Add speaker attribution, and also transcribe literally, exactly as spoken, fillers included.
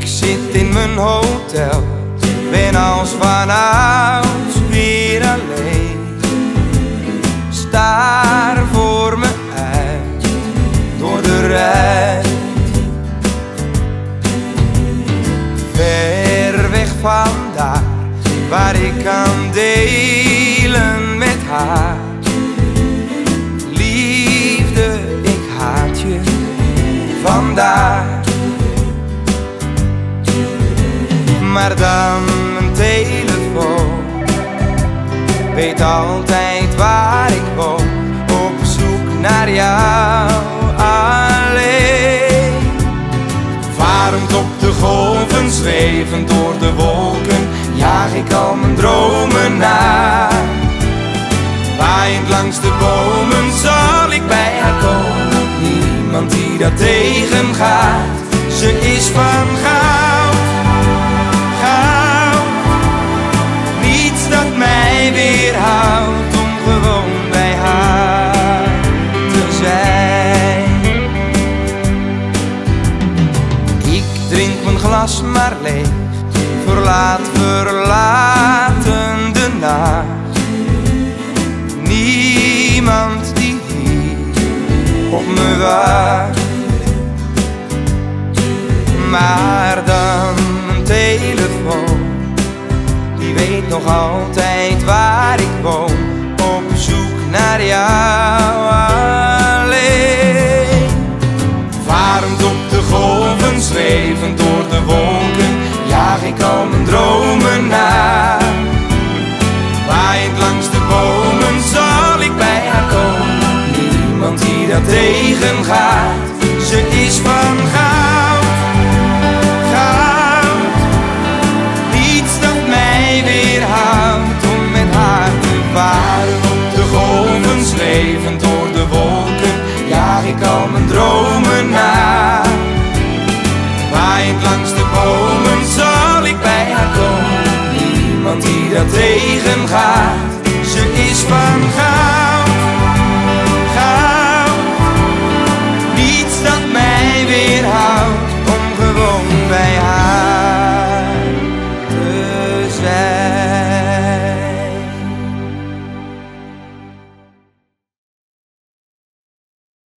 Speaker 1: zit in mijn hotel, ben als vanouds weer alleen. Staar voor me uit, door de ruit. Ver weg vandaar, waar ik kan delen met haar. Liefde, ik haat je vandaar. Maar dan een telefoon weet altijd waar ik woon, op zoek naar jou alleen. Varend op de golven, zwevend door de wolken, jaag ik al mijn dromen na. Waaiend langs de bomen zal ik bij haar komen, niemand die dat tegengaat. Ze is van goud, goud, niets dat mij weerhoudt om gewoon bij haar te zijn. Ik drink mijn glas maar leeg, verlaat verlaten de nacht. Niemand die hier op me wacht. Maar dan een telefoon, die weet nog altijd waar ik woon, op zoek naar jou alleen. Varend op de golven, zwevend door de wolken, jaag ik al mijn dromen na. Waaiend langs de bomen zal ik bij haar komen, niemand die dat tegengaat.